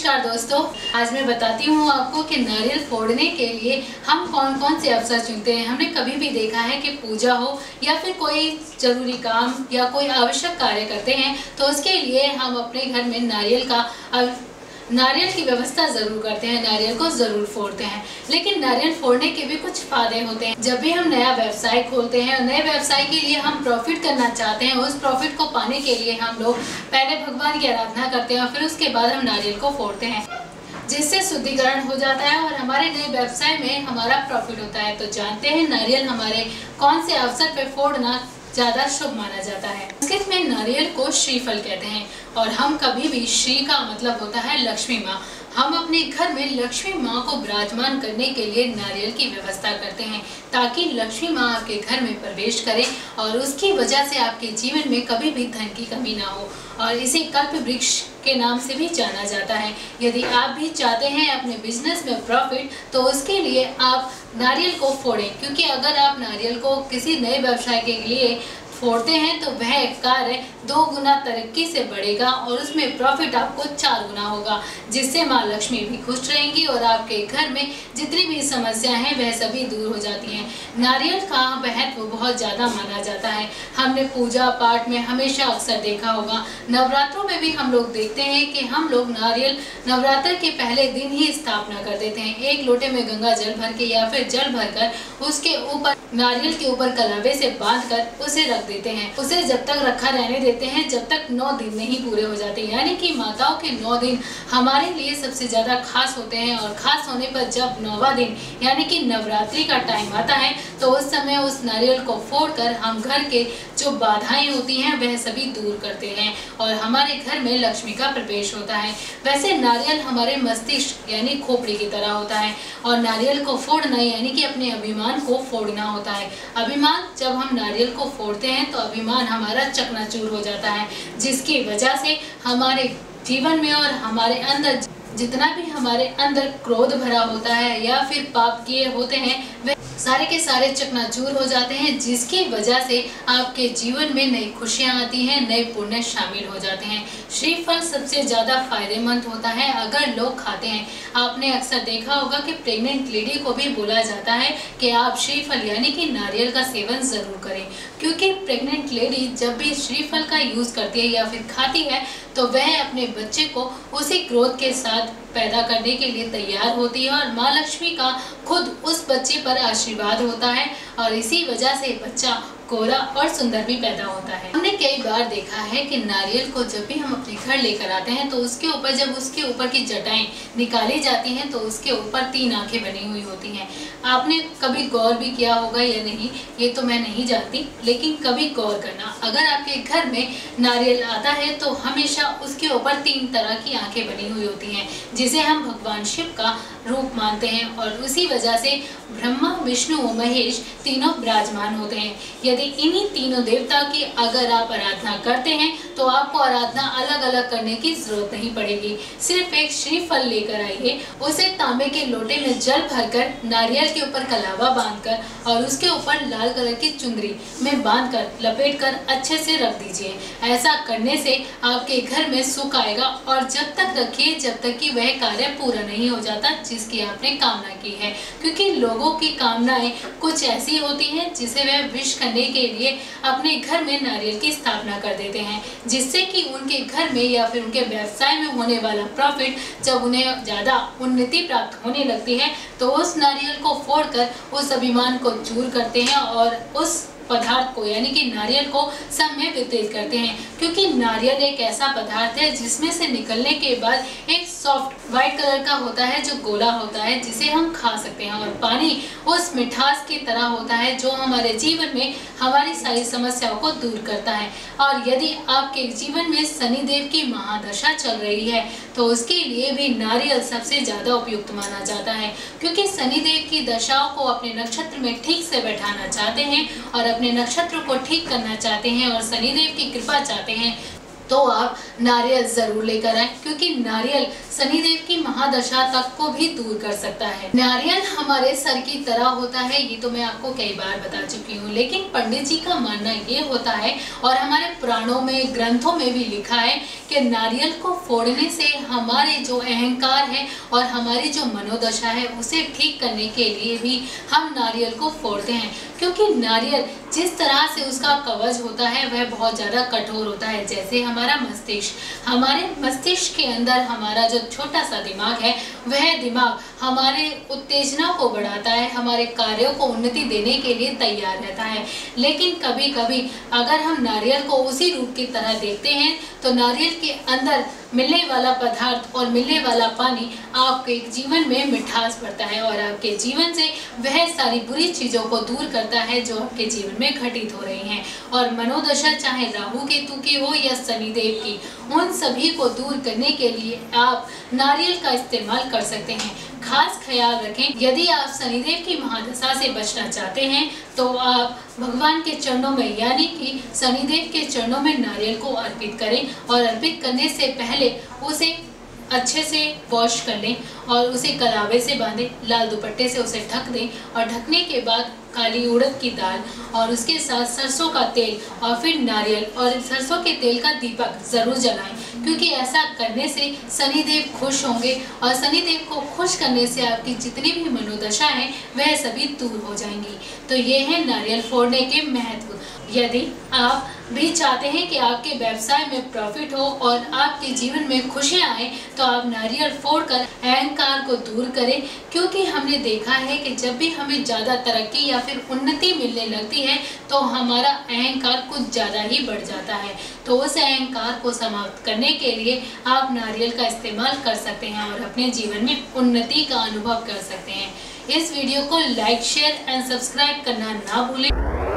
नमस्कार दोस्तों, आज मैं बताती हूँ आपको कि नारियल फोड़ने के लिए हम कौन कौन से अवसर चुनते हैं। हमने कभी भी देखा है कि पूजा हो या फिर कोई जरूरी काम या कोई आवश्यक कार्य करते हैं तो उसके लिए हम अपने घर में नारियल की व्यवस्था जरूर करते हैं, नारियल को जरूर फोड़ते हैं। लेकिन नारियल फोड़ने के भी कुछ फायदे होते हैं। जब भी हम नया व्यवसाय खोलते हैं और नए व्यवसाय के लिए हम प्रॉफिट करना चाहते हैं, उस प्रॉफिट को पाने के लिए हम लोग पहले भगवान की आराधना करते हैं और फिर उसके बाद हम नारियल को फोड़ते हैं, जिससे शुद्धिकरण हो जाता है और हमारे नए व्यवसाय में हमारा प्रॉफिट होता है। तो जानते हैं नारियल हमारे कौन से अवसर पर फोड़ना ज्यादा शुभ माना जाता है। संस्कृत में नारियल को श्रीफल कहते हैं और हम कभी भी श्री का मतलब होता है लक्ष्मी माँ। हम अपने घर में लक्ष्मी माँ को विराजमान करने के लिए नारियल की व्यवस्था करते हैं ताकि लक्ष्मी माँ आपके घर में प्रवेश करें और उसकी वजह से आपके जीवन में कभी भी धन की कमी ना हो। और इसे कल्प वृक्ष के नाम से भी जाना जाता है। यदि आप भी चाहते हैं अपने बिजनेस में प्रॉफिट तो उसके लिए आप नारियल को फोड़ें, क्योंकि अगर आप नारियल को किसी नए व्यवसाय के लिए फोड़ते हैं तो वह कार्य 2 गुना तरक्की से बढ़ेगा और उसमें प्रॉफिट आपको 4 गुना होगा, जिससे माँ लक्ष्मी भी खुश रहेंगी और आपके घर में जितनी भी समस्याएं हैं वह सभी दूर हो जाती हैं। नारियल का महत्व बहुत ज़्यादा माना जाता है। हमने पूजा पाठ में हमेशा अक्सर देखा होगा, नवरात्रों में भी हम लोग देखते हैं कि हम लोग नारियल नवरात्र के पहले दिन ही स्थापना कर देते हैं। एक लोटे में गंगा जल भर के या फिर जल भरकर उसके ऊपर नारियल के ऊपर कलावे से बांधकर उसे रख देते हैं। उसे जब तक रखा रहने देते हैं जब तक 9 दिन नहीं पूरे हो जाते, यानी कि माताओं के 9 दिन हमारे लिए सबसे ज्यादा खास होते हैं। और खास होने पर जब 9वां दिन यानी कि नवरात्रि का टाइम आता है तो उस समय उस नारियल को फोड़कर हम घर के जो बाधाएं होती हैं वह सभी दूर करते हैं और हमारे घर में लक्ष्मी का प्रवेश होता है। वैसे नारियल हमारे मस्तिष्क यानी खोपड़ी की तरह होता है और नारियल को फोड़ना यानी कि अपने अभिमान को फोड़ना होता है। अभिमान, जब हम नारियल को फोड़ते हैं तो अभिमान हमारा चकनाचूर हो जाता है, जिसकी वजह से हमारे जीवन में और हमारे अंदर जितना भी हमारे अंदर क्रोध भरा होता है या फिर पाप किए होते हैं वे सारे के सारे चकनाचूर हो जाते हैं, जिसकी वजह से आपके जीवन में नई खुशियां आती हैं, नए पुण्य शामिल हो जाते हैं। श्रीफल सबसे ज्यादा फायदेमंद होता है अगर लोग खाते हैं। आपने अक्सर देखा होगा कि प्रेग्नेंट लेडी को भी बोला जाता है कि आप श्रीफल यानी कि नारियल का सेवन जरूर करें, क्योंकि प्रेग्नेंट लेडी जब भी श्रीफल का यूज करती है या फिर खाती है तो वह अपने बच्चे को उसी ग्रोथ के साथ पैदा करने के लिए तैयार होती है और माँ लक्ष्मी का खुद उस बच्चे पर आशीर्वाद होता है और इसी वजह से बच्चा गोरा और सुंदर भी पैदा होता है। हमने कई बार देखा है कि नारियल को जब भी हम अपने घर लेकर आते हैं तो उसके ऊपर जब उसके ऊपर की जटाएं निकाली जाती हैं तो उसके ऊपर 3 आंखें बनी हुई होती हैं। आपने कभी गौर भी किया होगा या नहीं ये तो मैं नहीं जानती, लेकिन कभी गौर करना, अगर आपके घर में नारियल आता है तो हमेशा उसके ऊपर 3 तरह की आंखें बनी हुई होती हैं, जिसे हम भगवान शिव का रूप मानते हैं और उसी वजह से ब्रह्मा विष्णु और महेश तीनों विराजमान होते हैं। यदि इन्हीं तीनों देवता की अगर आप आराधना करते हैं तो आपको आराधना अलग अलग करने की जरूरत नहीं पड़ेगी। सिर्फ एक श्रीफल लेकर आइए, उसे तांबे के लोटे में जल भरकर नारियल के ऊपर कलावा बांधकर और उसके ऊपर लाल कलर की चुंदरी में बांधकर लपेटकर अच्छे से रख दीजिए। ऐसा करने से आपके घर में सुख आएगा और जब तक रखिए जब तक कि वह कार्य पूरा नहीं हो जाता जिसकी आपने कामना की है, क्योंकि लोगों की कामनाएं कुछ ऐसी होती हैं जिसे वह विश करने के लिए अपने घर में नारियल की स्थापना कर देते हैं, जिससे कि उनके घर में या फिर उनके व्यवसाय में होने वाला प्रॉफिट जब उन्हें ज्यादा उन्नति प्राप्त होने लगती है तो उस नारियल को फोड़कर उस अभिमान को चूर करते हैं और उस पदार्थ को यानी कि नारियल को सब में वितरित करते हैं। क्योंकि नारियल एक ऐसा पदार्थ है जिसमें से निकलने के बाद एक सॉफ्ट व्हाइट कलर का होता है जो गोला होता है जिसे हम खा सकते हैं और पानी उस मिठास की तरह होता है जो हमारे जीवन में हमारी सारी समस्याओं को दूर करता है। और यदि आपके जीवन में शनिदेव की महादशा चल रही है तो उसके लिए भी नारियल सबसे ज्यादा उपयुक्त माना जाता है, क्योंकि शनिदेव की दशाओं को अपने नक्षत्र में ठीक से बैठाना चाहते हैं और अपने नक्षत्र को ठीक करना चाहते हैं और शनिदेव की कृपा चाहते हैं तो आप नारियल जरूर लेकर आए, क्योंकि नारियल शनिदेव की महादशा तक को भी दूर कर सकता है। नारियल हमारे सर की तरह होता है, ये तो मैं आपको कई बार बता चुकी हूँ, लेकिन पंडित जी का मानना ये होता है और हमारे पुराणों में ग्रंथों में भी लिखा है कि नारियल को फोड़ने से हमारे जो अहंकार है और हमारी जो मनोदशा है उसे ठीक करने के लिए भी हम नारियल को फोड़ते हैं, क्योंकि नारियल जिस तरह से उसका कवच होता है वह बहुत ज़्यादा कठोर होता है। जैसे हमारे मस्तिष्क के अंदर हमारा जो छोटा सा दिमाग है, वह दिमाग हमारे उत्तेजना को बढ़ाता है, हमारे कार्यों को उन्नति देने के लिए तैयार रहता है। लेकिन कभी कभी अगर हम नारियल को उसी रूप की तरह देखते हैं तो नारियल के अंदर मिलने वाला पदार्थ और मिलने वाला पानी आपके जीवन में मिठास भरता है और आपके जीवन से वह सारी बुरी चीज़ों को दूर करता है जो आपके जीवन में घटित हो रही हैं। और मनोदशा चाहे राहु केतु की हो या शनिदेव की, उन सभी को दूर करने के लिए आप नारियल का इस्तेमाल कर सकते हैं। खास ख्याल रखें, यदि आप शनिदेव की महादशा से बचना चाहते हैं तो आप भगवान के चरणों में यानी कि शनिदेव के चरणों में नारियल को अर्पित करें और अर्पित करने से पहले उसे अच्छे से वॉश कर लें और उसे कलावे से बांधें, लाल दुपट्टे से उसे ढक दें और ढकने के बाद काली उड़द की दाल और उसके साथ सरसों का तेल और फिर नारियल और सरसों के तेल का दीपक जरूर जलाएं, क्योंकि ऐसा करने से शनिदेव खुश होंगे और शनिदेव को खुश करने से आपकी जितनी भी मनोदशा है वह सभी दूर हो जाएंगी। तो ये है नारियल फोड़ने के महत्व। यदि आप भी चाहते हैं कि आपके व्यवसाय में प्रॉफिट हो और आपके जीवन में खुशियां आए तो आप नारियल फोड़कर अहंकार को दूर करें, क्योंकि हमने देखा है कि जब भी हमें ज़्यादा तरक्की या फिर उन्नति मिलने लगती है तो हमारा अहंकार कुछ ज़्यादा ही बढ़ जाता है। तो उस अहंकार को समाप्त करने के लिए आप नारियल का इस्तेमाल कर सकते हैं और अपने जीवन में उन्नति का अनुभव कर सकते हैं। इस वीडियो को लाइक, शेयर एंड सब्सक्राइब करना ना भूलें।